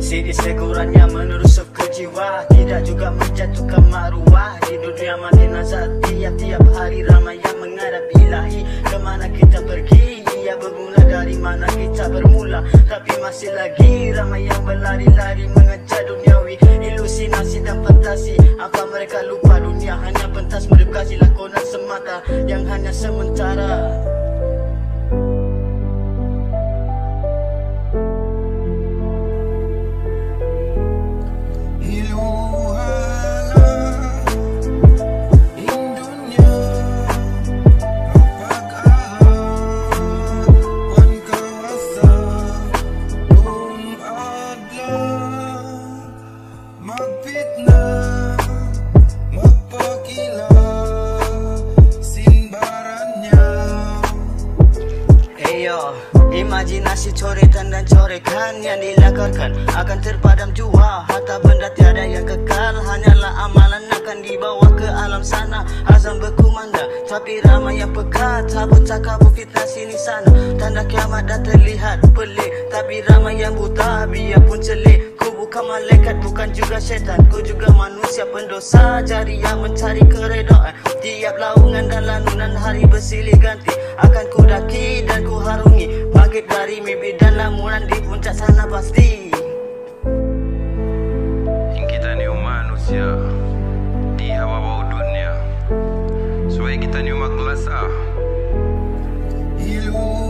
Sidi sekurangnya menusuk ke jiwa, tidak juga menjatuhkan maruah. Di dunia makin nazar, tiap-tiap hari ramai yang menghadap ilahi. Kemana kita pergi? Ia bermula dari mana kita bermula. Tapi masih lagi ramai yang berlari-lari mengejar duniawi, ilusinasi dan fantasi. Apa mereka lupa dunia hanya pentas mendekati lakonan semata yang hanya sementara. Imajinasi coretan dan corekan yang dilakarkan akan terpadam jua. Harta benda tiada yang kekal, hanyalah amalan akan dibawa ke alam sana. Azam berkumandang, tapi ramai yang pekat. Tabut takabur fitnah sini sana. Tanda kiamat dah terlihat pelik, tapi ramai yang buta, biarpun celik. Ku bukan malaikat, bukan juga syaitan. Ku juga manusia pendosa, jari yang mencari keredaan. Tiap laungan dan lanunan hari bersilih ganti akan ku daki dan ku harungi. Bangkit dari mimpi dan lamunan di puncak sana pasti. Kita ni manusia di hawa-hawa dunia, supaya kita ni umat kelas A.